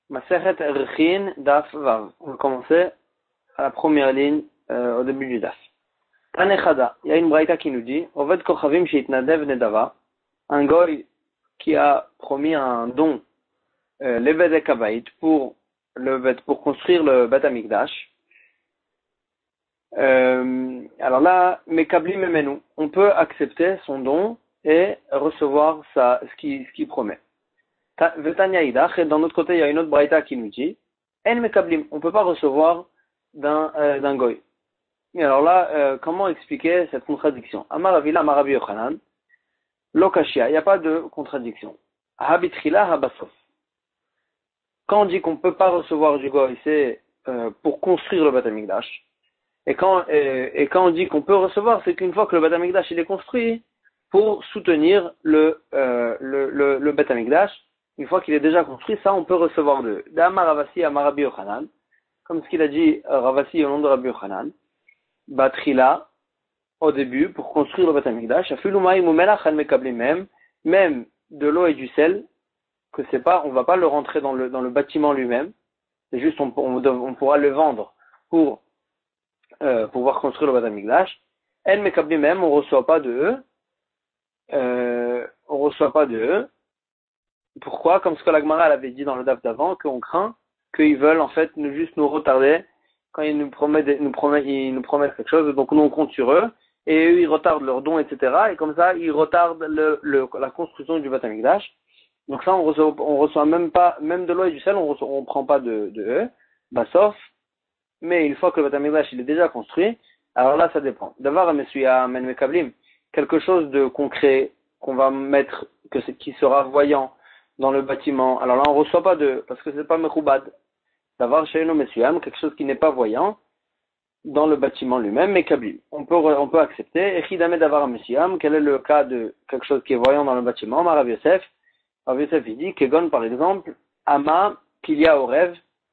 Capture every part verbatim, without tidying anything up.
Masechet Erchin Daf Vav. On va commencer à la première ligne, euh, au début du Daf. Tanechada, il y a une braïta qui nous dit, Oved Kochavim Sheitnadev Nedava, un goy qui a promis un don, euh, l'Eved Kavait, pour le pour construire le Bet Amikdash. Euh, alors là, Mekabli Memenu, on peut accepter son don et recevoir sa, ce qu'il ce qu'il promet. Vetanya Idach, et d'un autre côté, il y a une autre braïta qui nous dit, En Mekablim, on ne peut pas recevoir d'un, euh, d'un goy. Et alors là, euh, comment expliquer cette contradiction? Amar Avila, Amar Rabbi Yochanan, Lokashia, il n'y a pas de contradiction. Habitrila, Habasof. Quand on dit qu'on ne peut pas recevoir du goy, c'est euh, pour construire le Beth Amikdash. Et quand, euh, et quand on dit qu'on peut recevoir, c'est qu'une fois que le Beth Amikdash il est construit, pour soutenir le, euh, le, le, le Beth Amikdash, une fois qu'il est déjà construit, ça on peut recevoir de D'Amar Ravasi Amar Rabbi Yochanan, comme ce qu'il a dit Ravasi au nom de Rabbi Yochanan, Batrila, au début, pour construire le Beth Amikdash, même, même de l'eau et du sel, que c'est pas, on va pas le rentrer dans le, dans le bâtiment lui-même, c'est juste on, on, on pourra le vendre pour euh, pouvoir construire le Beth Amikdash. El Mekabli même, on reçoit pas de eux, euh, on reçoit pas de eux. Pourquoi? Comme ce que la Gemara avait dit dans le daf d'avant, qu'on craint qu'ils veulent en fait nous, juste nous retarder quand ils nous promettent, nous promettent, ils nous promettent quelque chose, donc nous on compte sur eux, et eux ils retardent leurs dons, et cetera. Et comme ça, ils retardent le, le, la construction du Beth Amikdash. Donc ça, on reçoit, on reçoit même pas, même de l'eau et du sel, on reçoit, on prend pas de, de eux, bah sauf, mais une fois que le Beth Amikdash il est déjà construit, alors là ça dépend. D'avoir Mesuya Men Mekablim, quelque chose de concret qu'on va mettre, que c'est, qui sera voyant dans le bâtiment. Alors là, on ne reçoit pas de, parce que c'est pas mechoubad. D'avoir chez nous, messieurs, quelque chose qui n'est pas voyant dans le bâtiment lui-même, mais kablim. On peut, on peut accepter. Et chidame d'avoir messieurs, quel est le cas de quelque chose qui est voyant dans le bâtiment? Rav Yosef, Rav Yosef, il dit, Kegon, par exemple, Ama, qu'il y a au rêve,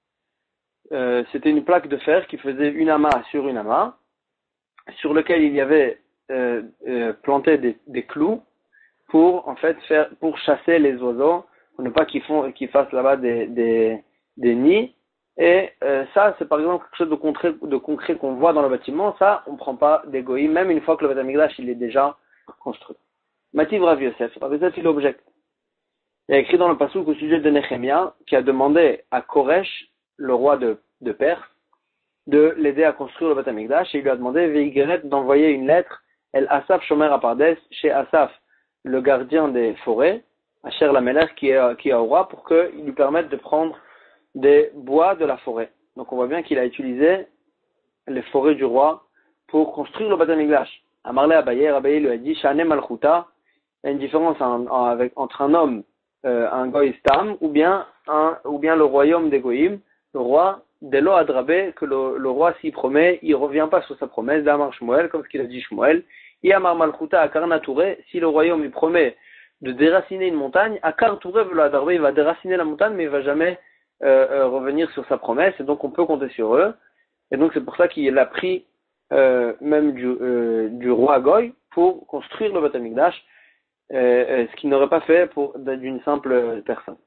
euh, c'était une plaque de fer qui faisait une ama sur une ama, sur lequel il y avait, euh, euh, planté des, des clous pour, en fait, faire, pour chasser les oiseaux, pour ne pas qu'ils font, qu'ils fassent là-bas des, des, des nids. Et euh, ça, c'est par exemple quelque chose de concret, de concret qu'on voit dans le bâtiment. Ça, on ne prend pas d'égoïsme, même une fois que le Beth Amikdash il est déjà construit. Mativ Rav Yosef, Rav Yosef il objecte. Il y a écrit dans le passouk au sujet de Nehemia, qui a demandé à Koresh, le roi de, de Perse, de l'aider à construire le Beth Amikdash, et il lui a demandé Veigeret d'envoyer une lettre, El Asaf Shomer Apardes, chez Asaf, le gardien des forêts, Asher Lamelech, qui est, qui est au roi, pour qu'il lui permette de prendre des bois de la forêt. Donc on voit bien qu'il a utilisé les forêts du roi pour construire le Beth Amikdash. Amarle Abaye, Abaye lui a dit, Shane Malchuta, il y a une différence en, en, avec, entre un homme, euh, un goy stam, ou bien, un, ou bien le royaume des goyim, le roi d'Elo Adrabe, que le, le roi s'y promet, il ne revient pas sur sa promesse, d'Amar Shmuel, comme ce qu'il a dit Shmuel. Yamar Malchuta à Karnatouré, si le royaume lui promet de déraciner une montagne, à Kartouré, il va déraciner la montagne, mais il ne va jamais euh, euh, revenir sur sa promesse, et donc on peut compter sur eux. Et donc c'est pour ça qu'il a pris euh, même du, euh, du roi Goy pour construire le Beth Amikdash, euh, euh, ce qu'il n'aurait pas fait pour d'une simple personne.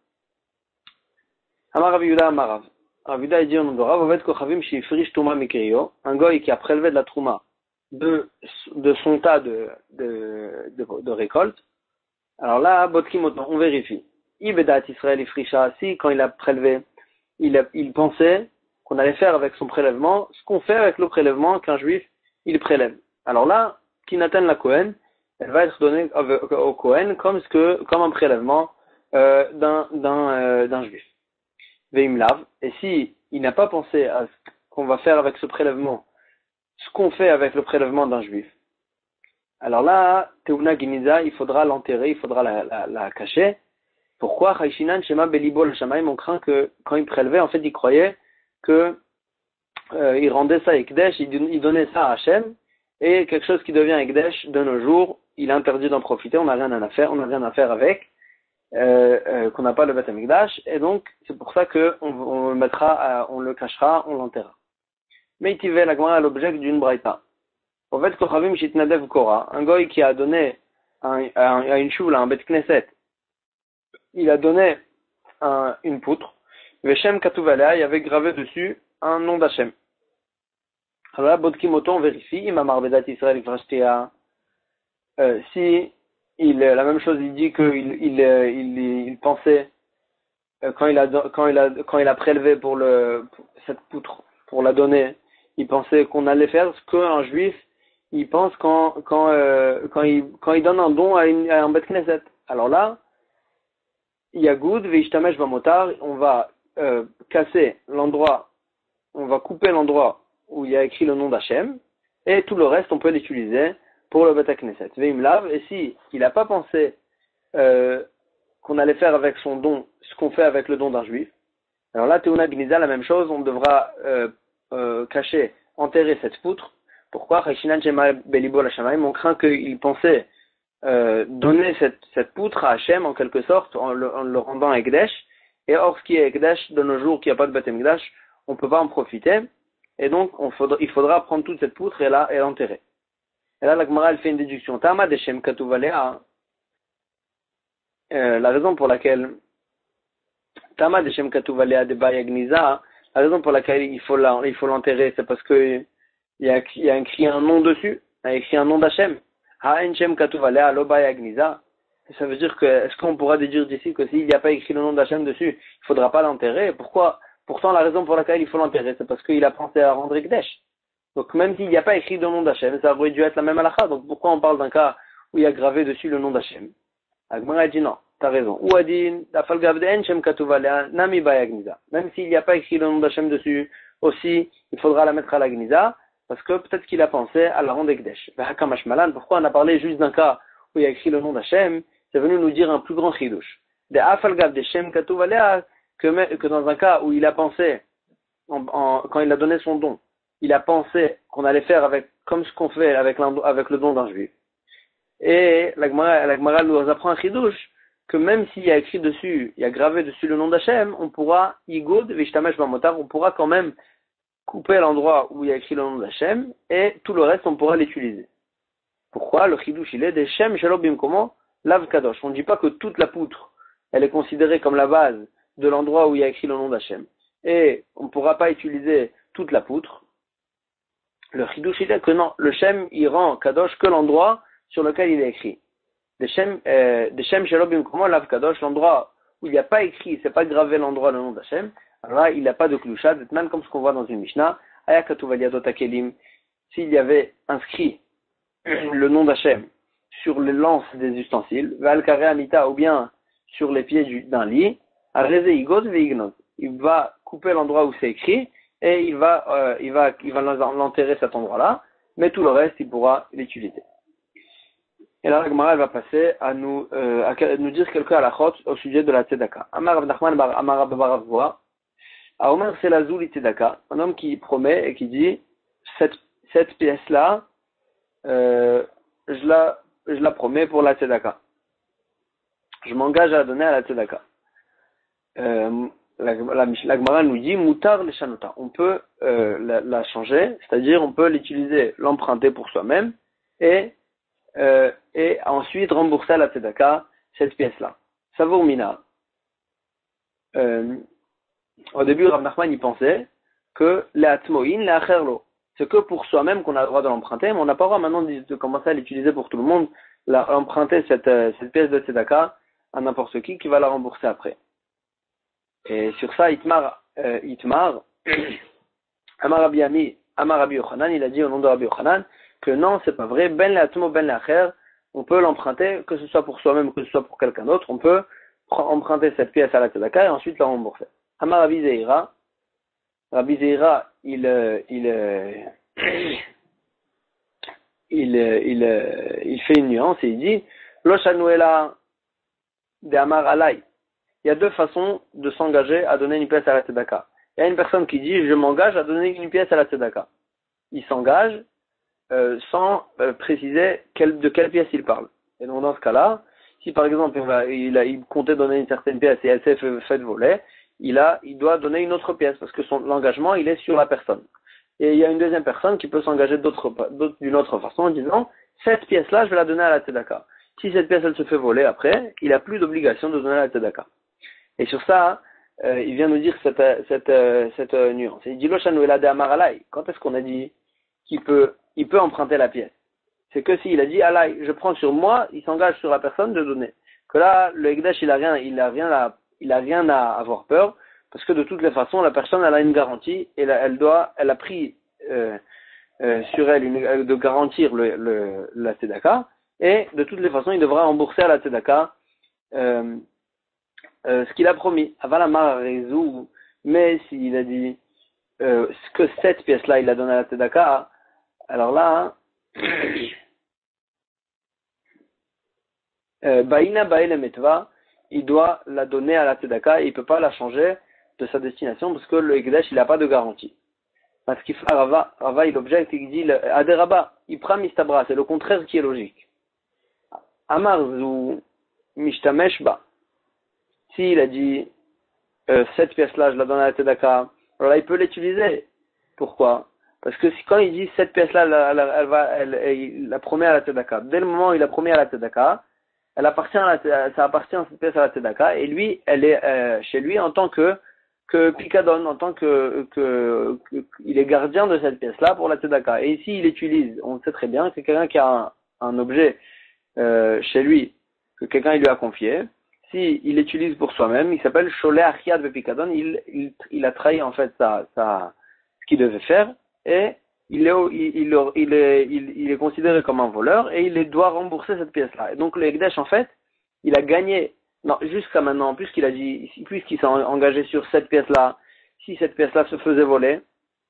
Amar Rav Yehuda Amarav. Rav Yehuda dit au nom de Rav, Oved Kochavim Shifrish Touma Mikrio, un Goy qui a prélevé de la Trouma de, de son tas de, de, de, de récolte. Alors là, Botkimoton, on vérifie. Ibedat Israël Ifrisha, si quand il a prélevé, il, a, il pensait qu'on allait faire avec son prélèvement ce qu'on fait avec le prélèvement qu'un juif, il prélève. Alors là, Kinatan la Kohen, elle va être donnée au, au Kohen comme, ce que, comme un prélèvement euh, d'un, d'un, euh, d'un juif. Veimlav, et si il n'a pas pensé à ce qu'on va faire avec ce prélèvement, ce qu'on fait avec le prélèvement d'un juif, alors là, Teuna Giniza, il faudra l'enterrer, il faudra la, la, la cacher. Pourquoi? Chayshinan Shema Belibol Shamaim, on craint que quand il prélevait, en fait, il croyait que euh, il rendait ça Ekdesh, il, il donnait ça à Hachem, et quelque chose qui devient Ekdesh de nos jours, il est interdit d'en profiter, on n'a rien à faire, on n'a rien à faire avec, euh, euh, qu'on n'a pas le Beth Amikdash, et donc c'est pour ça qu'on on le mettra, à, on le cachera, on l'enterrera. Mais il la Gemara à l'objet d'une braïta. En fait, Kochavim Shitnadev Kora, un goy qui a donné un, un, à une choule, un Bet Knesset, il a donné un, une poutre, Veshem Katuvalea, il y avait gravé dessus un nom d'Hachem. Alors là, Bodkimoto, on vérifie, Imamar Bedat Israël Frashtia, euh, si il, la même chose, il dit qu'il il, il, il, il pensait, euh, quand, il a, quand, il a, quand il a prélevé pour, le, pour cette poutre, pour la donner, il pensait qu'on allait faire ce qu'un juif, il pense quand, quand, euh, quand, il, quand il donne un don à, une, à un Bet Knesset. Alors là, Yagoud, Veishtamesh Bamotar, on va euh, casser l'endroit, on va couper l'endroit où il y a écrit le nom d'Hachem, et tout le reste, on peut l'utiliser pour le Bet Knesset. Veimlav, et si il n'a pas pensé euh, qu'on allait faire avec son don ce qu'on fait avec le don d'un juif, alors là, Théona Gnisa, la même chose, on devra euh, euh, cacher, enterrer cette poutre. Pourquoi? On craint qu'il pensait euh, donner cette, cette poutre à Hachem en quelque sorte en le, en le rendant Ekdesh. Et or, ce qui est Ekdesh de nos jours, qui n'y a pas de Beth Mikdash, on ne peut pas en profiter. Et donc, on faudra, il faudra prendre toute cette poutre et, la, et l'enterrer. Et là, la Gemara, elle fait une déduction. Tama Deshem Katuvalea. Euh, la raison pour laquelle Tama Deshem Katuvalea de Bayagniza, la raison pour laquelle il faut, la, il faut l'enterrer, c'est parce que il y a, il y a écrit un nom dessus, il y a écrit un nom d'Hachem. Ha'enchem Katuvalea lo Bayagniza. Ça veut dire que, est-ce qu'on pourra déduire d'ici que s'il n'y a pas écrit le nom d'Hachem dessus, il ne faudra pas l'enterrer? Pourquoi? Pourtant, la raison pour laquelle il faut l'enterrer, c'est parce qu'il a pensé à rendre Ekdesh. Donc, même s'il n'y a pas écrit le nom d'Hachem, ça aurait dû être la même halakha. Donc, pourquoi on parle d'un cas où il y a gravé dessus le nom d'Hachem? Agmara dit non, t'as raison. Ou Adin, Nami Bayagniza. Même s'il n'y a pas écrit le nom d'Hachem dessus, aussi, il faudra la mettre à la Gniza, parce que peut-être qu'il a pensé à la rendre Ekdesh. Pourquoi on a parlé juste d'un cas où il y a écrit le nom d'Hachem? C'est venu nous dire un plus grand chidouche. De Afalgav de Shem Katuvalea, que, que dans un cas où il a pensé, en, en, quand il a donné son don, il a pensé qu'on allait faire avec, comme ce qu'on fait avec, avec le don d'un juif. Et la Gemara nous apprend un chidouche, que même s'il y a écrit dessus, il y a gravé dessus le nom d'Hachem, on pourra, Yigod, Vishtamesh Bamotar, on pourra quand même couper l'endroit où il y a écrit le nom d'Hachem, et tout le reste, on pourra l'utiliser. Pourquoi? Le chidouche, il est des Shem Shalobim, comment? Lav Kadosh. On ne dit pas que toute la poutre, elle est considérée comme la base de l'endroit où il y a écrit le nom d'Hachem. Et on ne pourra pas utiliser toute la poutre. Le chidouche, il est que non, le Shem, il rend Kadosh que l'endroit sur lequel il est écrit. Des Shem, euh, des Shem Shalobim, comment Lav Kadosh, l'endroit où il n'y a pas écrit, c'est pas gravé l'endroit, le nom d'Hachem. Alors là, il n'a pas de klusha, même comme ce qu'on voit dans une Mishnah, Ayakatuvaliadot Akelim, s'il y avait inscrit le nom d'Hachem sur les lances des ustensiles, Valkare Amita, ou bien sur les pieds du, d'un lit, Arezeigot Veignot. Il va couper l'endroit où c'est écrit, et il va, euh, il va, il va l'enterrer cet endroit-là, mais tout le reste, il pourra l'utiliser. Et là, la Gemara, elle va passer à nous, euh, à nous dire quelques halachot au sujet de la tzedaka. Amar Rav Nachman bar Amar Rav Baravua, à Omer Selazou li tzedaka, un homme qui promet et qui dit, cette, cette pièce-là, euh, je la, je la promets pour la tzedaka. Je m'engage à la donner à la tzedaka. Euh, la, la, la Gemara nous dit, mutar le shanota. On peut euh, la, la changer, c'est-à-dire on peut l'utiliser, l'emprunter pour soi-même, et Euh, et ensuite rembourser à la tzedaka cette pièce-là. Savour Mina. Euh, au début, Rav Nachman y pensait que l'atmoïn, l'acherlo, c'est que pour soi-même qu'on a le droit de l'emprunter, mais on n'a pas le droit maintenant de, de commencer à l'utiliser pour tout le monde, la, emprunter cette, euh, cette pièce de tzedaka à n'importe qui qui va la rembourser après. Et sur ça, Itmar, euh, Itmar, Amar Rabbi Ami, Amar Rabbi Yochanan, il a dit au nom de Rabbi Yochanan, que non, c'est pas vrai, ben l'atmo, ben l'acher, on peut l'emprunter, que ce soit pour soi-même, que ce soit pour quelqu'un d'autre, on peut emprunter cette pièce à la tzedaka et ensuite la rembourser. Amar Rabbi Zeira, Rabbi Zeira, il, il, il, il, il, il fait une nuance et il dit, Lo shanuela de Amar Alay. Il y a deux façons de s'engager à donner une pièce à la tzedaka. Il y a une personne qui dit, je m'engage à donner une pièce à la tzedaka. Il s'engage, Euh, sans euh, préciser quel, de quelle pièce il parle. Et donc dans ce cas-là, si par exemple il, va, il, a, il comptait donner une certaine pièce et elle s'est fait, fait voler, il, a, il doit donner une autre pièce parce que son, l'engagement il est sur la personne. Et il y a une deuxième personne qui peut s'engager d'autre, d'autre, d'une autre façon en disant cette pièce-là je vais la donner à la tzedaka. Si cette pièce elle se fait voler après, il n'a plus d'obligation de donner à la tzedaka. Et sur ça, euh, il vient nous dire cette, cette, cette, cette euh, nuance. Il dit Loshanu Elade Amar Alay. Quand est-ce qu'on a dit qu'il peut, il peut emprunter la pièce? C'est que s'il a dit Alay, je prends sur moi, il s'engage sur la personne de donner. Que là, le Ekdesh, il a rien, il a rien à, il a rien à avoir peur, parce que de toutes les façons, la personne, elle a une garantie, et elle, elle doit, elle a pris, euh, euh, sur elle, une, de garantir le, le, la tzedaka, et de toutes les façons, il devra rembourser à la tzedaka, euh, euh, ce qu'il a promis. Avalamar résout, mais s'il a dit, euh, que cette pièce-là, il a donné à la tzedaka, alors là, Baïna Baïle Metva, il doit la donner à la tzedaka et il ne peut pas la changer de sa destination parce que le Ekdesh, il n'a pas de garantie. Parce qu'il fait Rava, Rava, il objecte, il dit Aderaba, il prend mistabra, c'est le contraire qui est logique. Amar Zou Mishtamesh Ba, s'il a dit euh, cette pièce-là, je la donne à la tzedaka, alors là, il peut l'utiliser. Pourquoi? Parce que si, quand il dit cette pièce-là, elle, elle, elle, va, elle, elle, il la promet à la tzedaka. Dès le moment où il la promet à la tzedaka, elle appartient à la, ça appartient cette pièce à la tzedaka, et lui, elle est euh, chez lui en tant que que Pikadon, en tant que, que, que il est gardien de cette pièce-là pour la tzedaka. Et ici, il utilise, on sait très bien que quelqu'un qui a un, un objet euh, chez lui, que quelqu'un il lui a confié, si il l'utilise pour soi-même, il s'appelle Sholeh Achiad de Pikadon, il, il, il a trahi en fait sa, sa, ce qu'il devait faire, et il est, il, il, il, est, il, il est considéré comme un voleur, et il doit rembourser cette pièce-là. Et donc le Ekdesh, en fait, il a gagné, non, jusqu'à maintenant, puisqu'il a dit, puisqu'il s'est engagé sur cette pièce-là, si cette pièce-là se faisait voler,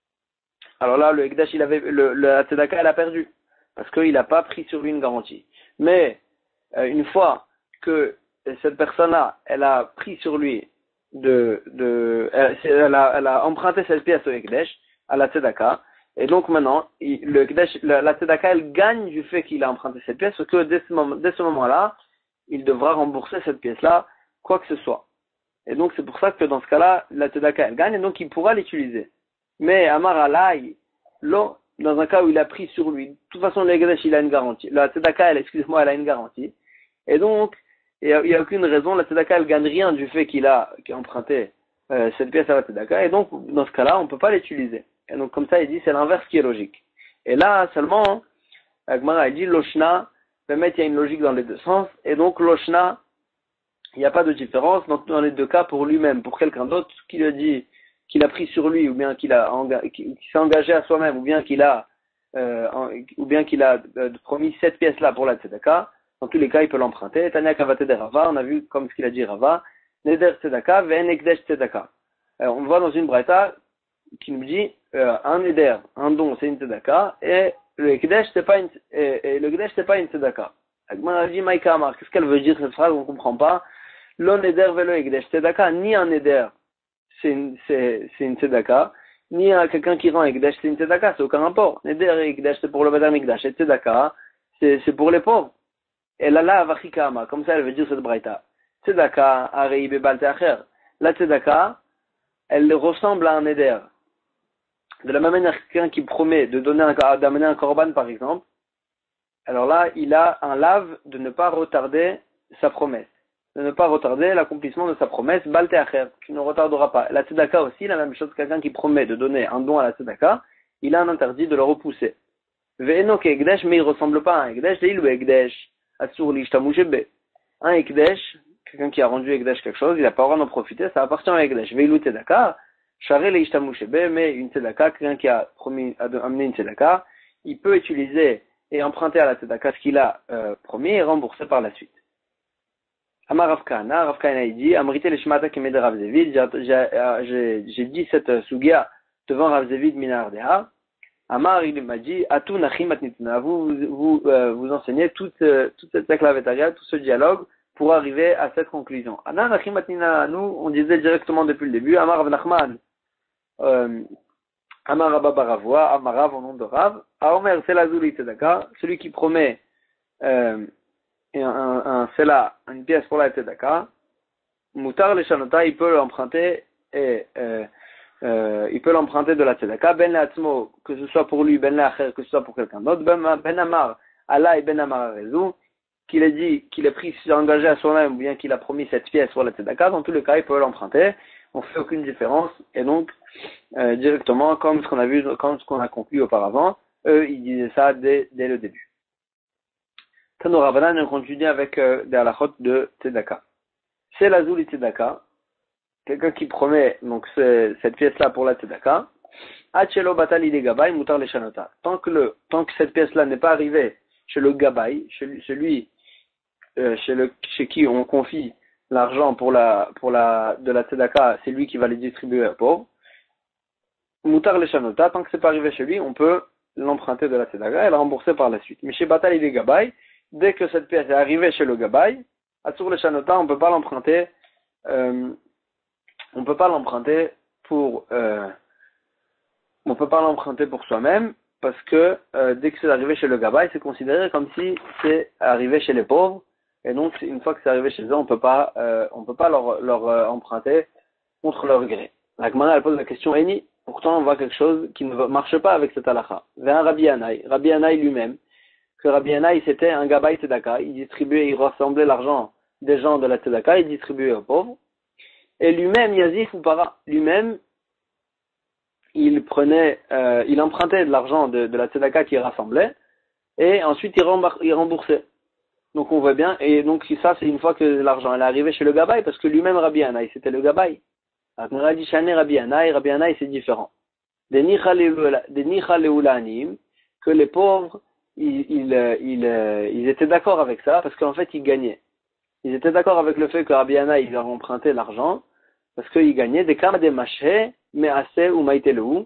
alors là, le Ekdesh, il avait, le, le, la tzedaka, elle a perdu, parce qu'il n'a pas pris sur lui une garantie. Mais, euh, une fois que cette personne-là, elle a pris sur lui de, de, elle, elle, a, elle a emprunté cette pièce au Ekdesh, à la tzedaka, et donc maintenant, il, le Ekdesh, la, la tzedaka, elle gagne du fait qu'il a emprunté cette pièce, parce que dès ce moment, dès ce moment-là, il devra rembourser cette pièce-là, quoi que ce soit. Et donc c'est pour ça que dans ce cas-là, la tzedaka, elle gagne, et donc il pourra l'utiliser. Mais Amar Alay, dans un cas où il a pris sur lui, de toute façon, le Ekdesh, il a une garantie. La tzedaka, elle, excuse-moi, elle a une garantie. Et donc, il n'y a, a aucune raison, la tzedaka, elle gagne rien du fait qu'il a, qu'il a emprunté euh, cette pièce à la tzedaka, et donc, dans ce cas-là, on ne peut pas l'utiliser. Et donc, comme ça, il dit, c'est l'inverse qui est logique. Et là, seulement, Agmara, il dit, Loshna, Bémet, il y a une logique dans les deux sens, et donc, Loshna, il n'y a pas de différence dans, dans les deux cas pour lui-même, pour quelqu'un d'autre qui le dit, qu'il a pris sur lui, ou bien qu'il a, qui, qui s'est engagé à soi-même, ou bien qu'il a, euh, en, ou bien qu'il a euh, promis cette pièce-là pour la tzedaka. Dans tous les cas, il peut l'emprunter. Tanya Kavate de Rava, on a vu comme ce qu'il a dit Rava, Neder Tzedaka, Ven Ekdesh Tzedaka. On voit dans une braïta qui nous dit, euh, un Neder, un don, c'est une Tzedaka, et le Ekdesh, c'est pas une, et, et le Ekdesh, c'est pas une Tzedaka. Agman a dit, Maïka Amar, qu'est-ce qu'elle veut dire cette phrase? On comprend pas. Lo Neder velo Ekdesh Tzedaka, ni un Neder, c'est une, c'est, c'est une Tzedaka, ni un, quelqu'un qui rend Ekdesh, c'est une Tzedaka, c'est aucun rapport. Neder et Ekdesh, c'est pour le Badam Ekdesh, et Tzedaka, c'est, c'est pour les pauvres. Et là, là, Vachikama, comme ça, elle veut dire cette braïta. Tzedaka, Arei Bebal Teacher. La Tzedaka, elle ressemble à un éder. De la même manière que quelqu'un qui promet de donner un, d'amener un korban, par exemple, alors là, il a un lave de ne pas retarder sa promesse. De ne pas retarder l'accomplissement de sa promesse, Bal Teacher, qui ne retardera pas. La Tzedaka aussi, la même chose, quelqu'un qui promet de donner un don à la Tzedaka, il a un interdit de le repousser. Ve'eno ke Ekdesh, mais il ressemble pas à un Ekdesh, il ou Ekdesh. Un Ekdesh, quelqu'un qui a rendu Ekdesh quelque chose, il n'a pas le droit d'en profiter, ça appartient à Ekdesh. Veilu Tzedaka, Share le Ishtamushebe, mais une Tzedaka, quelqu'un qui a promis d'amener une Tzedaka, il peut utiliser et emprunter à la Tzedaka ce qu'il a euh, promis et rembourser par la suite. Amar Rav Kahana, Rav Kahana il dit, Amrité le Shmata Kemede Rav Zevid, j'ai, j'ai dit cette sugia devant Rav Zevid Minardea. Amar, il m'a dit, Atu Nachim Atnituna, vous, vous, euh, vous enseignez toute, euh, toute cette clavétaria, tout ce dialogue pour arriver à cette conclusion. Ana Nachim Atnina, nous, on disait directement depuis le début, Amar Rav Nachman, euh, Amar Rabba Baravua, Amar Rav au nom de Rav, Aomer Selazuli Tzedaka, celui qui promet, euh, un, un, un Sela, une pièce pour la Tzedaka, Moutar le Shanota, il peut l'emprunter et, euh, Euh, il peut l'emprunter de la tzedaka, ben l'atzmo, que ce soit pour lui, ben l'acher, que ce soit pour quelqu'un d'autre, ben, ben amar, Allah et ben amar rezou, qu'il ait dit, qu'il ait pris, s'est engagé à soi-même, ou bien qu'il a promis cette pièce pour la tzedaka, dans tous les cas, il peut l'emprunter. on fait aucune différence, et donc, euh, directement, comme ce qu'on a vu, comme ce qu'on a conclu auparavant, eux, ils disaient ça dès, dès le début. Tano Rabbanan, on continue avec euh, des halachot de Tzedaka. C'est la Zouli Tzedaka, quelqu'un qui promet donc cette pièce-là pour la Tzedaka, Achelo Batali de Gabay, Mutar le Shanota. Tant que le, tant que cette pièce-là n'est pas arrivée chez le Gabay, chez celui, euh, chez le, chez qui on confie l'argent pour la, pour la, de la Tzedaka, c'est lui qui va les distribuer aux pauvres. Mutar le Shanota, tant que c'est pas arrivé chez lui, on peut l'emprunter de la Tzedaka et la rembourser par la suite. Mais chez Batali de Gabay, dès que cette pièce est arrivée chez le Gabay, Atsur le Shanota, on peut pas l'emprunter, euh, on peut pas l'emprunter pour, euh, on peut pas l'emprunter pour soi-même, parce que euh, dès que c'est arrivé chez le Gabay, c'est considéré comme si c'est arrivé chez les pauvres, et donc une fois que c'est arrivé chez eux, on peut pas, euh, on peut pas leur, leur euh, emprunter contre leur gré. La Gemara, elle pose la question, Eni, pourtant on voit quelque chose qui ne marche pas avec cette halakha. Vers Rabbi Yanaï, Rabbi Yanaï lui-même, que Rabbi Yanaï c'était un Gabay Tzedaka, il distribuait, il rassemblait l'argent des gens de la Tzedaka, il distribuait aux pauvres, et lui-même, Yazif ou Para, lui-même, il prenait, euh, il empruntait de l'argent de, de la Tzedaka qu'il rassemblait, et ensuite il, rembar- il remboursait. Donc on voit bien, et donc ça c'est une fois que l'argent est arrivé chez le Gabay, parce que lui-même Rabbi Yanaï, c'était le Gabay. Alors on a dit Shane Rabbi Yanaï, Rabbi Yanaï c'est différent. Des Nicha Leulanim, que les pauvres, ils, ils, ils, ils étaient d'accord avec ça, parce qu'en fait ils gagnaient. Ils étaient d'accord avec le fait que Rabbi Yanaï il leur empruntait l'argent, parce qu'ils gagnaient des kama des machés, mais assez ou maïtelou, euh,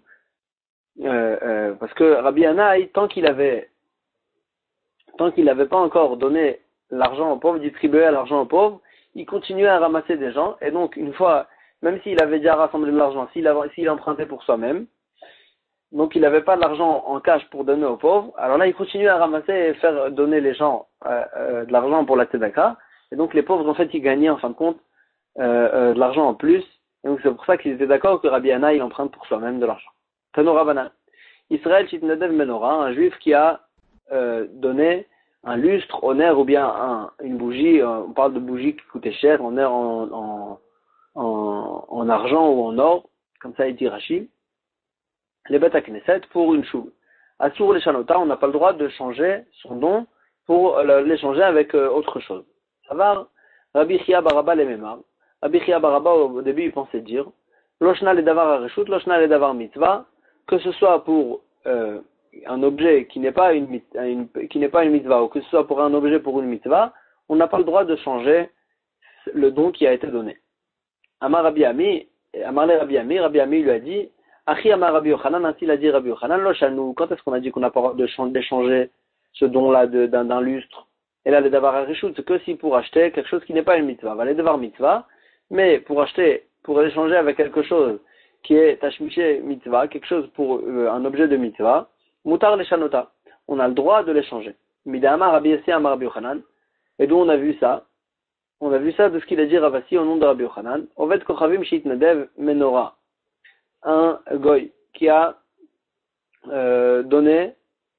euh, parce que Rabbi Yanaï, tant qu'il avait, tant qu'il n'avait pas encore donné l'argent aux pauvres, distribué l'argent aux pauvres, il continuait à ramasser des gens, et donc une fois, même s'il avait déjà rassemblé de l'argent, s'il, avait, s'il empruntait pour soi-même, donc il n'avait pas de l'argent en cash pour donner aux pauvres, alors là il continuait à ramasser et faire donner les gens euh, euh, de l'argent pour la tzedaka, et donc les pauvres en fait ils gagnaient en fin de compte euh, euh, de l'argent en plus, et donc c'est pour ça qu'ils étaient d'accord que Rabbi Yanaï il emprunte pour soi-même de l'argent. Tano Rabbanan. Israël Chitnadev Menorah, un juif qui a euh, donné un lustre au nerf ou bien un, une bougie, euh, on parle de bougie qui coûtait cher, en nerf en, en, en, en argent ou en or, comme ça il dit Rachid, les bêtes à Knesset pour une choule. Assour les chanota, on n'a pas le droit de changer son don pour euh, l'échanger avec euh, autre chose. Ça va, Rabbi Chia Baraba les Memar. Rabbi Chia Baraba au début il pensait dire Loshna le davar areshut, loshna le davar mitzvah, que ce soit pour euh, un objet qui n'est pas une, une qui n'est pas une mitzvah ou que ce soit pour un objet pour une mitzvah, on n'a pas le droit de changer le don qui a été donné. Amar Rabbi Ami, Amar le Rabbi Ami, Rabbi Ami lui a dit Achi Amar Rabbi Yochanan, ainsi il a dit Rabbi Yochanan, loshanu, quand est-ce qu'on a dit qu'on n'a pas le droit d'échanger ce don-là de, d'un, d'un lustre? Et là, le davar areshut, c'est que si pour acheter quelque chose qui n'est pas une mitzvah, va les davar mitzvah, mais pour acheter, pour échanger avec quelque chose qui est tashmiché mitzvah, quelque chose pour euh, un objet de mitzvah, mutar le shanota, on a le droit de l'échanger. Midama Rabbi Yossi Amar Rabbi Yochanan, et d'où on a vu ça? On a vu ça de ce qu'il a dit Ravasi au nom de Rabbi Yochanan, Oved Kochavim Shitnadev Menorah, un goy qui a euh, donné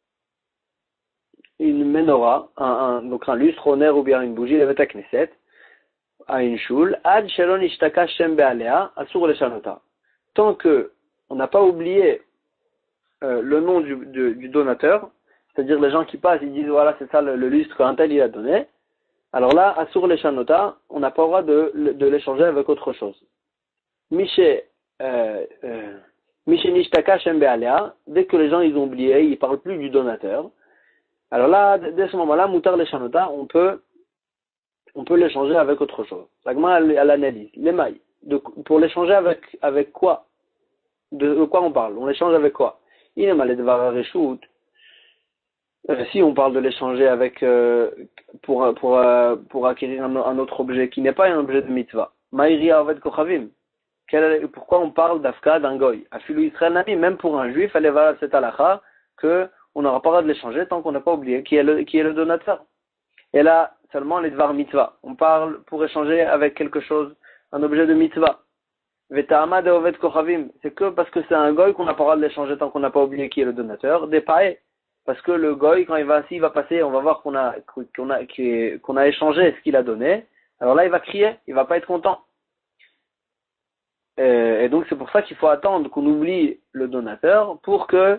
une menorah, un, un, donc un lustre au nerf ou bien une bougie, le Beta Knesset, à une choule, ad shalon ishtaka shem be'alea, asur le shanota. Tant que on n'a pas oublié euh, le nom du, du, du donateur, c'est-à-dire les gens qui passent, ils disent voilà c'est ça le, le lustre qu'un tel il a donné, alors là, asur le shanota, on n'a pas le droit de, de l'échanger avec autre chose. Miché, euh, euh, Miché nishtaka shem be'alea, dès que les gens ils ont oublié, ils parlent plus du donateur, alors là, dès ce moment-là, mutar le shanota, on peut on peut l'échanger avec autre chose. La Gemara, elle, elle analyse. Les mailles. De, pour l'échanger avec, avec quoi? De, de quoi on parle? On l'échange avec quoi? Il est mal de varareshut. Euh, si on parle de l'échanger avec, euh, pour, pour, euh, pour acquérir un, un autre objet qui n'est pas un objet de mitzvah. Maïri aved kochavim. Pourquoi on parle d'afka d'un goy? Afilu Israël nami, même pour un juif, elle est valable cette halakha, que on n'aura pas le droit de l'échanger tant qu'on n'a pas oublié qui est le, qui est le donateur. Et là, seulement les dvar mitzvah. On parle pour échanger avec quelque chose, un objet de mitzvah. Veta'ama de oved kochavim. C'est que parce que c'est un goy qu'on n'a pas le droit de l'échanger tant qu'on n'a pas oublié qui est le donateur. Des païs. Parce que le goy, quand il va, s'il va passer, on va voir qu'on a, qu'on a, qu'on a échangé ce qu'il a donné. Alors là, il va crier. Il va pas être content. Euh, et donc c'est pour ça qu'il faut attendre qu'on oublie le donateur pour que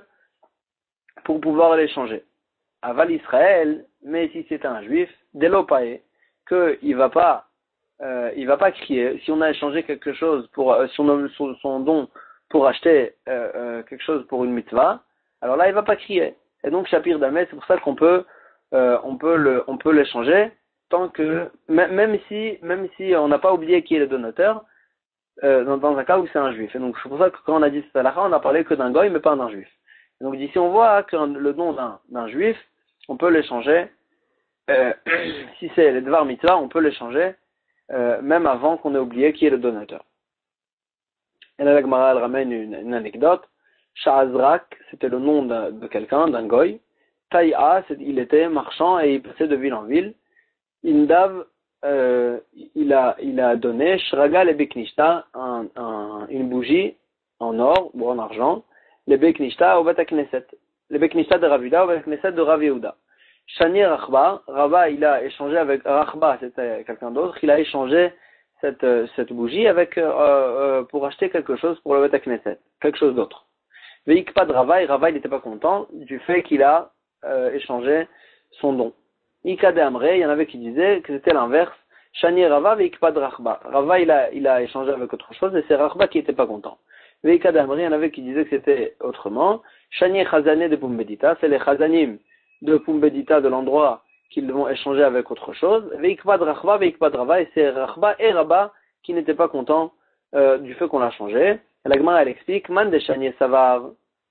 pour pouvoir l'échanger. Aval Israël, mais si c'est un juif, délopaé, que il va pas euh, il va pas crier. Si on a échangé quelque chose pour euh, si on a son, son don pour acheter euh, euh, quelque chose pour une mitzvah, alors là il va pas crier. Et donc Shapir Damet, c'est pour ça qu'on peut euh, on peut le on peut l'échanger tant que même si même si on n'a pas oublié qui est le donateur. Euh, dans, dans un cas où c'est un juif. Et donc c'est pour ça que quand on a dit cette halakha, on a parlé que d'un goy, mais pas d'un juif. Et donc d'ici on voit que le don d'un, d'un juif, on peut l'échanger, euh, si c'est le devar mitzvah, on peut l'échanger, euh, même avant qu'on ait oublié qui est le donateur. Et là la Gemara elle ramène une, une anecdote. Sha'azrak, c'était le nom de, de quelqu'un, d'un goy. Taïa, il était marchand et il passait de ville en ville. Indav, Euh, il a, il a donné Shragal et Beknishta, un, un, une bougie en or ou en argent, le Beknishta au Bet Knesset, le Beknishta de Rav Yehuda au Bet Knesset de Rav Yehuda. Shani Rachba, Rava il a échangé avec Rachba, c'était quelqu'un d'autre, il a échangé cette, cette bougie avec euh, euh, pour acheter quelque chose pour le Bet Knesset, quelque chose d'autre. Veikpa de Rava, et Rava il n'était pas content du fait qu'il a euh, échangé son don. Ikade Amre, il y en avait qui disaient que c'était l'inverse. Shani Rava, Veikpad Rachba. Rava, il a, il a échangé avec autre chose et c'est Rachba qui n'était pas content. Veikade Amre, il y en avait qui disaient que c'était autrement. Shani Chazane de Pumbedita, c'est les Chazanim de Pumbedita, de l'endroit qu'ils vont échanger avec autre chose. Veikpad Rachba, Veikpad Rava, et c'est Rachba et Rabba qui n'étaient pas contents euh, du fait qu'on l'a changé. Et la Gemara, elle explique, Man de Shani Savav,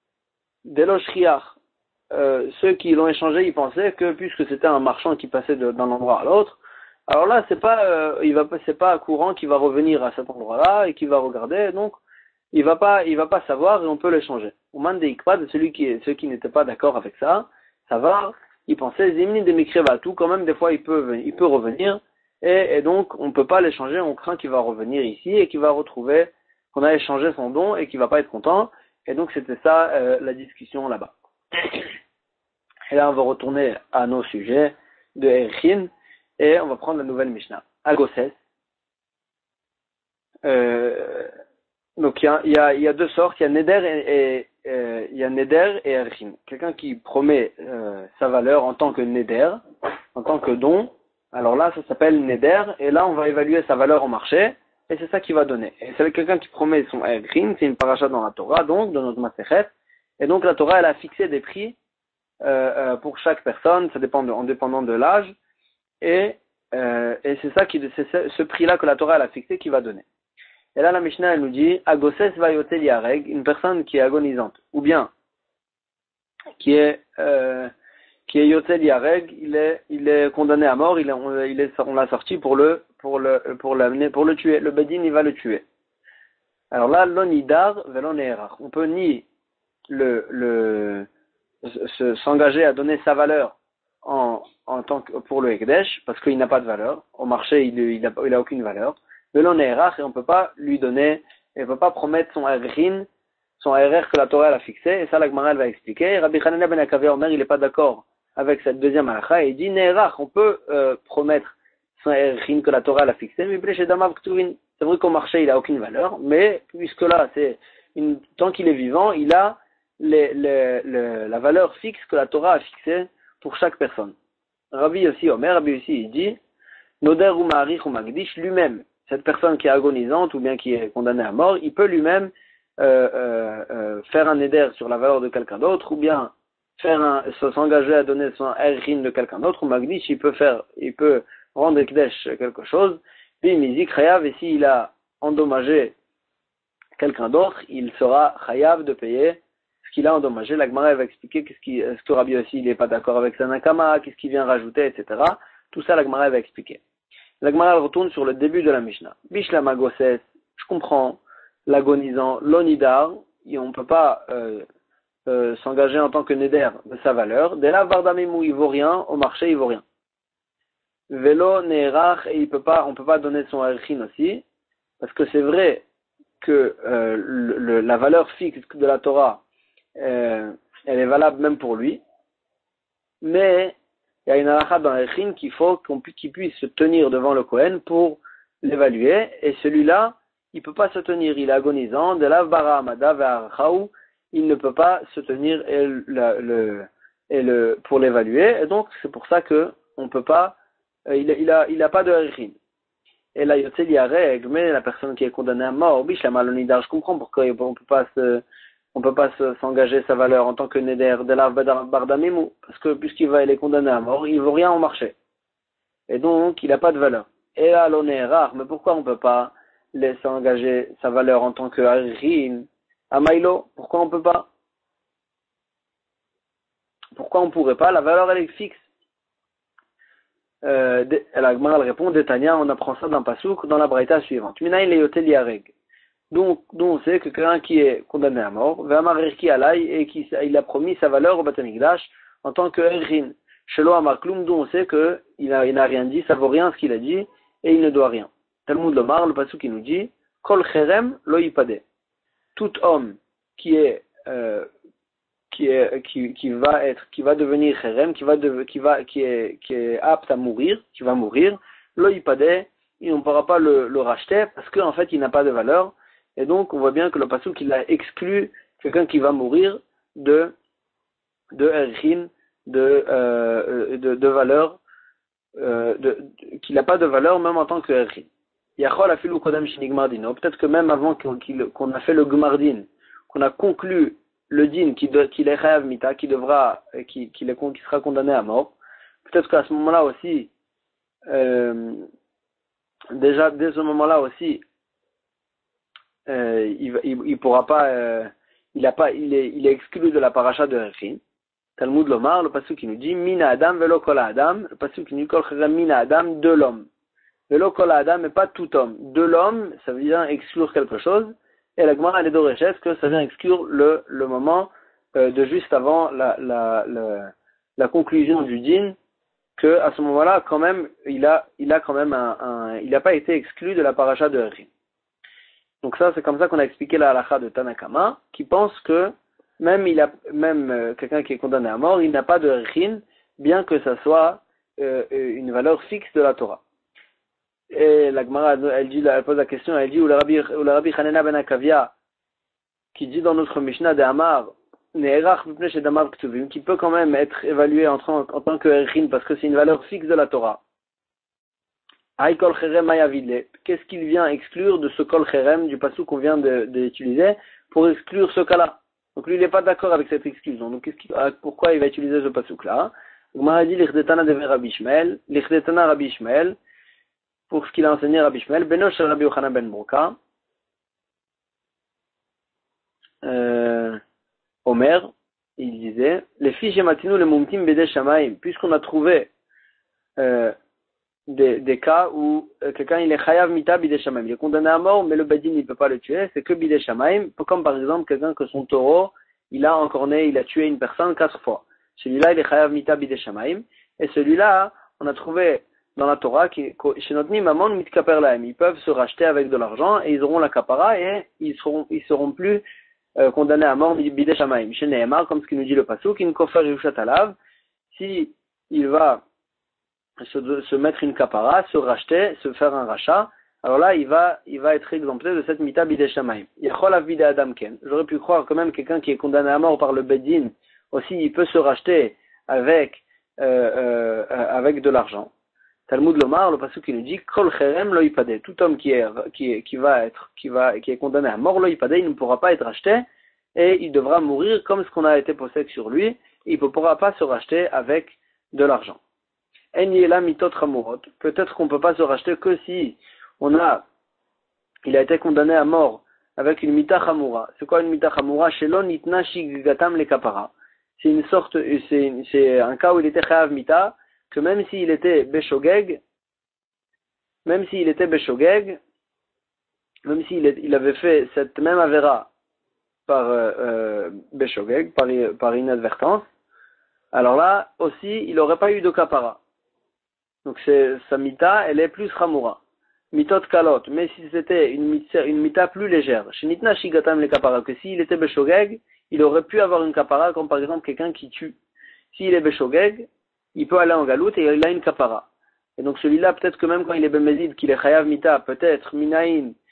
Delosh Riach. Euh, ceux qui l'ont échangé, ils pensaient que puisque c'était un marchand qui passait de, d'un endroit à l'autre, alors là c'est pas, euh, il va, c'est pas courant qu'il va revenir à cet endroit-là et qu'il va regarder, donc il va pas, il va pas savoir et on peut l'échanger. Au man de Ikpad, celui qui, ceux qui n'étaient pas d'accord avec ça, ça va, ils pensaient Zimni de Mikrevatu, quand même des fois il peut, il peut revenir et, et donc on peut pas l'échanger, on craint qu'il va revenir ici et qu'il va retrouver qu'on a échangé son don et qu'il va pas être content et donc c'était ça euh, la discussion là-bas. Et là, on va retourner à nos sujets de Erchin et on va prendre la nouvelle Mishnah. Agosès. Euh, donc, il y a, il y, a, il y a deux sortes. Il y a Neder et, et euh, il y a Neder et Erchin. Quelqu'un qui promet euh, sa valeur en tant que Neder, en tant que don. Alors là, ça s'appelle Neder. Et là, on va évaluer sa valeur au marché. Et c'est ça qu'il va donner. Et c'est quelqu'un qui promet son Erchin. C'est une paracha dans la Torah, donc, dans notre Masechet. Et donc, la Torah, elle a fixé des prix Euh, euh, pour chaque personne, ça dépend de, en dépendant de l'âge, et, euh, et c'est ça qui, c'est ce, ce prix-là que la Torah elle a fixé qui va donner. Et là la Mishnah elle nous dit Agoses vayotel yareg, une personne qui est agonisante, ou bien qui est euh, qui est yotel yareg, il est il est condamné à mort, il est, on, il est on l'a sorti pour le pour le pour l'amener pour le tuer, le bedin il va le tuer. Alors là l'onidar velon erach, on peut ni le le Se, s'engager à donner sa valeur en, en tant que pour le Ekdesh, parce qu'il n'a pas de valeur. Au marché, il, il, a, il a aucune valeur. Mais l'on est rare et on peut pas lui donner, et on peut pas promettre son Errin, son R R que la Torah a fixé, et ça la Gemara elle va expliquer. Rabbi Hanina ben Akaveh Omer, il n'est pas d'accord avec cette deuxième halakha, et il dit, Nerach, on peut euh, promettre son Errin que la Torah a fixé, mais c'est vrai qu'au marché, il a aucune valeur, mais puisque là, c'est une, tant qu'il est vivant, il a Les, les, les, la valeur fixe que la Torah a fixée pour chaque personne. Rabbi aussi, Omer, Rabbi aussi, il dit, Noder ou Ma'arich ou Magdish, lui-même, cette personne qui est agonisante ou bien qui est condamnée à mort, il peut lui-même euh, euh, euh, faire un éder sur la valeur de quelqu'un d'autre ou bien faire un, s'engager à donner son errin de quelqu'un d'autre, ou Magdish, il peut faire, il peut rendre Ekdesh quelque chose, puis Mizik Chayav, et s'il a endommagé quelqu'un d'autre, il sera Chayav de payer qu'il a endommagé. La Gemara va expliquer qu'est-ce qui, est-ce que Rabbi aussi il n'est pas d'accord avec sa Nakama, qu'est-ce qu'il vient rajouter, et cetera. Tout ça, la Gemara va expliquer. La Gemara retourne sur le début de la Mishnah. Bishla Magoses, je comprends, l'agonisant, l'onidar, et on ne peut pas euh, euh, s'engager en tant que Neder de sa valeur. Dès là, Vardamimou, il vaut rien, au marché, il vaut rien. Vélo, Neerach, et il peut pas, on peut pas donner son Erchin aussi, parce que c'est vrai que euh, le, le, la valeur fixe de la Torah, Euh, elle est valable même pour lui, mais il y a une halakha dans l'Erchin qu'il faut qu'on, qu'il puisse se tenir devant le Kohen pour l'évaluer, et celui-là, il peut pas se tenir, il est agonisant, de la bara amada ve'archaou, il ne peut pas se tenir et le, le, et le, pour l'évaluer, et donc c'est pour ça que on peut pas, euh, il, il a, il a pas de harim. Et là, il y a règle, mais la personne qui est condamnée à mort, biche la malonidar, je comprends pourquoi on peut pas se, on peut pas se, s'engager sa valeur en tant que neder de la bardamimou, parce que puisqu'il va, il est condamné à mort, il vaut rien au marché. Et donc, il n'a pas de valeur. Et là, l'on est rare, mais pourquoi on peut pas laisser engager sa valeur en tant que harim à Maïlo? Pourquoi on peut pas? Pourquoi on pourrait pas? La valeur, elle est fixe. Euh, la Gemara répond, Détania, on apprend ça dans Pasouk, dans la braïta suivante. Minaï le yotel yareg. Donc, donc, on sait que quelqu'un qui est condamné à mort, va marir qui alaï, et qui, il a promis sa valeur au Batamikdash en tant que Erin. Shelo Amakloum, d'où on sait que il n'a il a rien dit, ça vaut rien ce qu'il a dit, et il ne doit rien. Talmud Lomar, le Pasouk qui nous dit, Kol Cherem lo yipade. Tout homme qui est, euh, qui est, qui, qui va être, qui va devenir Cherem, qui va, de, qui va, qui est, qui est apte à mourir, qui va mourir, lo yipade, et on ne pourra pas le, le racheter parce qu'en fait il n'a pas de valeur. Et donc, on voit bien que le Passouk, il a exclu quelqu'un qui va mourir de, de Erchin, de, euh, de, de valeur, euh, de, de, qu'il n'a pas de valeur même en tant que Erchin. Yachol a filou kodem shinigmardino. Peut-être que même avant qu'on, qu'on a fait le gmardin, qu'on a conclu le din qui, de, qui est chayav mita, qui devra, qui, qui, est, qui sera condamné à mort. Peut-être qu'à ce moment-là aussi, euh, déjà, dès ce moment-là aussi, Euh, il, il, il pourra pas, euh, il a pas, il est, il est exclu de la paracha de Erchin. Talmud Lomar, le pasuk qui nous dit, Mina Adam velo kol Adam, le pasuk qui nous dit, Kol Chazam Mina Adam, de l'homme. Velo kol Adam, mais pas tout homme. De l'homme, ça veut dire exclure quelque chose, et la Gemara, elle est d'Oreches, que ça vient exclure le, le moment, euh, de juste avant la, la, la, la conclusion du din, que, à ce moment-là, quand même, il a, il a quand même un, un il n'a pas été exclu de la paracha de Erchin. Donc ça, c'est comme ça qu'on a expliqué la halakha de Tanakama, qui pense que même il a, même euh, quelqu'un qui est condamné à mort, il n'a pas de rin, bien que ça soit euh, une valeur fixe de la Torah. Et la Gemara, elle dit, elle pose la question, elle dit, ou le Rabbi, ou le Rabbi Hanena ben Akavia, qui dit dans notre Mishnah de Amar, Ne'erach mipnei shedamav ktuvim, qui peut quand même être évalué en, en, en tant que rin, parce que c'est une valeur fixe de la Torah. Qu'est-ce qu'il vient exclure de ce kol cherem, du passou qu'on vient d'utiliser, pour exclure ce cas-là? Donc lui, il n'est pas d'accord avec cette exclusion. Donc qu'est-ce qu'il, pourquoi il va utiliser ce passouk-là? On m'a dit l'ichdetana de Rabbi Ishmael, l'ichdetana Rabbi Ishmael, pour ce qu'il a enseigné Rabbi Ishmael, benosh Rabbi Yochanan ben Broka, euh, Omer, il disait, les fiches matinu le mumtim bede shamaim, puisqu'on a trouvé euh, Des, des cas où euh, quelqu'un il est chayav mita bidei shamaim, il est condamné à mort, mais le badin il peut pas le tuer, c'est que bidei shamaim, comme par exemple quelqu'un que son taureau, il a encorné, il a tué une personne quatre fois. Celui-là il est chayav mita bidei shamaim, et celui-là, on a trouvé dans la Torah, qui, chez notre mamon mitkaper lahem, ils peuvent se racheter avec de l'argent, et ils auront la kapara, et ils seront, ils seront plus euh, condamnés à mort bidei shamaim. Chez Nehemar, comme ce qu'il nous dit le pasuk, in kofer yushat alav, si il va Se, se mettre une kapara, se racheter, se faire un rachat, alors là, il va, il va être exempté de cette mita bidei shamaim. Yachol avide adam ken. J'aurais pu croire quand même quelqu'un qui est condamné à mort par le beddin, aussi, il peut se racheter avec, euh, euh, avec de l'argent. Talmud Lomar, le passage qui nous dit, kol cherem lo yipade. Tout homme qui est, qui est, qui va être, qui va, qui est condamné à mort lo yipade, il ne pourra pas être racheté, et il devra mourir comme ce qu'on a été posé sur lui, il ne pourra pas se racheter avec de l'argent. Peut-être qu'on ne peut pas se racheter que si on a, il a été condamné à mort avec une mita chamura. C'est quoi une mita chamura? Shelon nitna shigatam le kapara. C'est une sorte, c'est, c'est un cas où il était chayav mita, que même s'il était beshogeg, même s'il était beshogeg, même s'il il avait fait cette même avera par euh, beshogeg, par, par inadvertance, alors là aussi il n'aurait pas eu de kapara. Donc c'est, sa mita, elle est plus chamura. Mitot kalot. Mais si c'était une mita, une mita plus légère, shenitna shigatam le kapara, que s'il était beshogeg, il aurait pu avoir une kapara, comme par exemple quelqu'un qui tue. S'il est beshogeg, il peut aller en galoute et il a une kapara. Et donc celui-là, peut-être que même quand il est bemezid, qu'il est chayav mita, peut-être minaïn,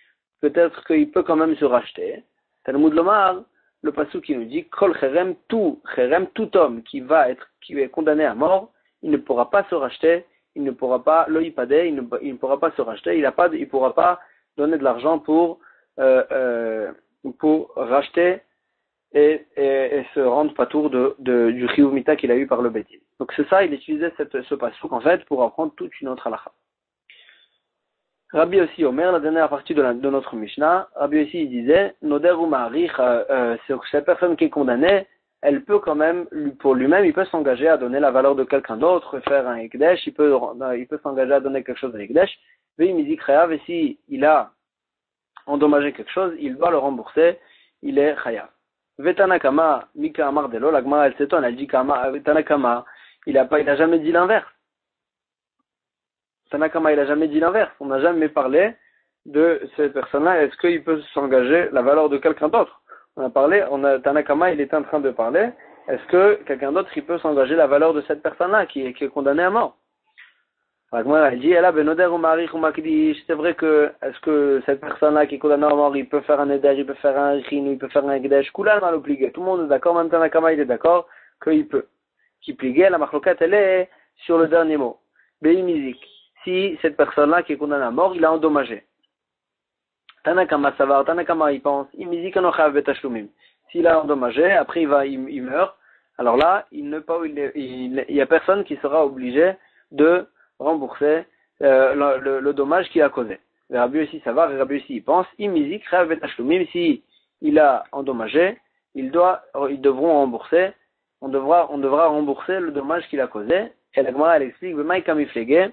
peut-être qu'il peut quand même se racheter. Talmud Lomar, le passou qui nous dit, Kol cherem, tout cherem, tout homme qui va être, qui est condamné à mort, il ne pourra pas se racheter, il ne pourra pas, lo yipade, il ne, il ne pourra pas se racheter, il ne il pourra pas donner de l'argent pour, euh, euh, pour racheter et, et, et se rendre patour de, de, du chiyuv mita qu'il a eu par le bédine. Donc c'est ça, il utilisait cette, ce passouk en fait pour apprendre toute une autre halakha. Rabbi aussi Omer, la dernière partie de, la, de notre Mishnah, Rabbi aussi il disait, Noder ou Ma'arich, euh, euh, cette personne qui est condamnée, elle peut quand même, pour lui-même, il peut s'engager à donner la valeur de quelqu'un d'autre, faire un Ekdesh, il peut, il peut s'engager à donner quelque chose à Ekdesh, mais il dit Chayav, et si il a endommagé quelque chose, il doit le rembourser, il est Chayav. Vetanakama, Mika Amar Delo, la Gemara elle s'étonne, elle dit Tanakama, il a pas, il a jamais dit l'inverse. Tanakama, il a jamais dit l'inverse. On n'a jamais parlé de cette personne-là. Est-ce qu'il peut s'engager la valeur de quelqu'un d'autre? On a parlé, on a, Tanakama, il est en train de parler. Est-ce que quelqu'un d'autre, il peut s'engager la valeur de cette personne-là qui est, qui est condamnée à mort? Elle dit, elle a benoder ou marich ou makdish. C'est vrai que, est-ce que cette personne-là qui est condamnée à mort, il peut faire un eder, il peut faire un rin, il peut faire un ekdesh? Koulal mal obligé. Tout le monde est d'accord, même Tanakama, il est d'accord qu'il peut. Qui pligue, la marloquette, elle est sur le dernier mot. Beimizik. Si cette personne-là qui est condamnée à mort, il a endommagé. Tanakama savar, Tanakama il pense, imizik anochav betashlumim. S'il a endommagé, après il va, il, il meurt, alors là, il ne pas, il, il, il y a personne qui sera obligé de rembourser euh, le, le, le dommage qu'il a causé. Rabbi aussi savar, et Rabbi aussi il pense, imizik chav betashlumim. Si il a endommagé, il doit, ils devront rembourser, on devra, on devra rembourser le dommage qu'il a causé. Et la Gemara elle explique, b'maï kamiflege.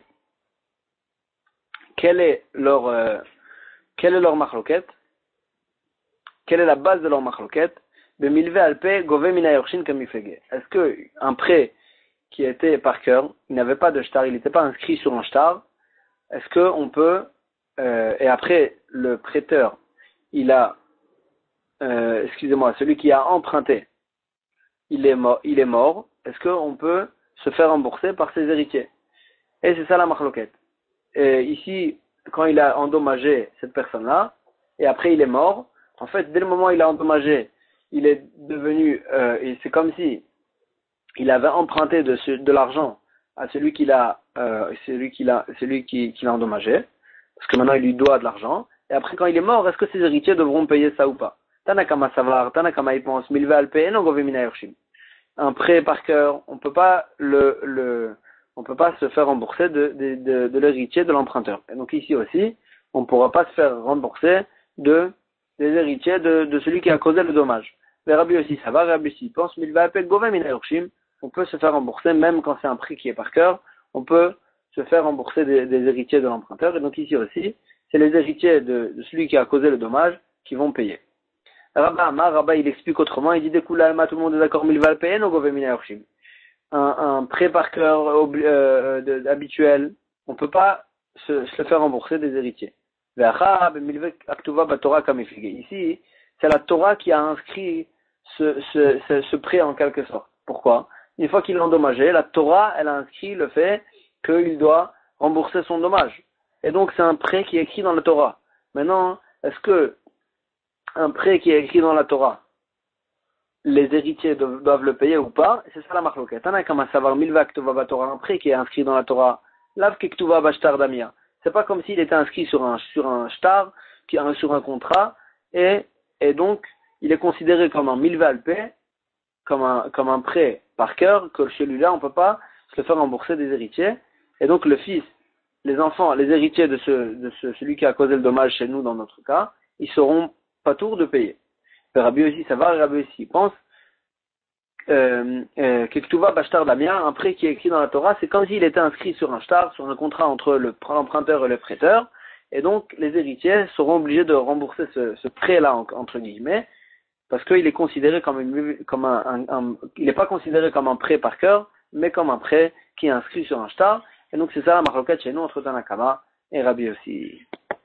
Quelle est leur, euh, quelle est leur machloket? Quelle est la base de leur machloket? Est-ce que un prêt qui était par cœur, il n'avait pas de shtar, il n'était pas inscrit sur un shtar, est-ce que on peut, euh, et après le prêteur, il a, euh, excusez-moi, celui qui a emprunté, il est mort, il est mort, est-ce qu'on peut se faire rembourser par ses héritiers? Et c'est ça la machloket. Et ici, quand il a endommagé cette personne-là, et après il est mort, en fait, dès le moment où il a endommagé, il est devenu, euh, et c'est comme si il avait emprunté de, ce, de l'argent à celui qui l'a, euh, celui qui l'a, celui qui, qui l'a endommagé, parce que maintenant il lui doit de l'argent. Et après, quand il est mort, est-ce que ses héritiers devront payer ça ou pas? Tanakama savar, Tanakama il pense, milve alpe, non govemina yorshim. Un prêt par cœur, on peut pas le, le on peut pas se faire rembourser de, de, de, de l'héritier de l'emprunteur. Et donc ici aussi, on ne pourra pas se faire rembourser de, des héritiers de, de celui qui a causé le dommage. Mais Rabbi aussi, ça va, Rabbi aussi pense, mais il va appeler Govem Inayorshim, on peut se faire rembourser, même quand c'est un prix qui est par cœur, on peut se faire rembourser des, des héritiers de l'emprunteur. Et donc ici aussi, c'est les héritiers de, de celui qui a causé le dommage qui vont payer. Rabba Amar, Rabba il explique autrement, il dit des coups tout le monde est d'accord, mais il va le payer, non Govem Inayorshim. Un, un prêt par cœur euh, de, habituel, on ne peut pas se, se faire rembourser des héritiers. Ici, c'est la Torah qui a inscrit ce, ce, ce, ce prêt en quelque sorte. Pourquoi? Une fois qu'il est endommagé, la Torah, elle a inscrit le fait qu'il doit rembourser son dommage. Et donc, c'est un prêt qui est écrit dans la Torah. Maintenant, est-ce que un prêt qui est écrit dans la Torah, les héritiers doivent, doivent le payer ou pas? C'est ça la marloquette. Tanakama savar milva ktuva batorah, un prêt qui est inscrit dans la Torah. Lav ktuva bashtar damia. C'est pas comme s'il était inscrit sur un sur un shtar, qui un, sur un contrat, et et donc il est considéré comme un milva alpe, comme un comme un prêt par cœur, que celui-là on peut pas se le faire rembourser des héritiers. Et donc le fils, les enfants, les héritiers de ce de ce celui qui a causé le dommage chez nous dans notre cas, ils seront pas tours de payer. Rabbi aussi, ça va, Rabbi aussi pense euh, euh, Kektuva Bashtar Damia, un prêt qui est écrit dans la Torah, c'est comme s'il était inscrit sur un shtar, sur un contrat entre le l'emprunteur et le prêteur, et donc les héritiers seront obligés de rembourser ce, ce prêt-là, entre guillemets, parce qu'il est considéré comme, une, comme un, un, un, il n'est pas considéré comme un prêt par cœur, mais comme un prêt qui est inscrit sur un shtar, et donc c'est ça la marloquette chez nous entre Tanakama et Rabbi aussi.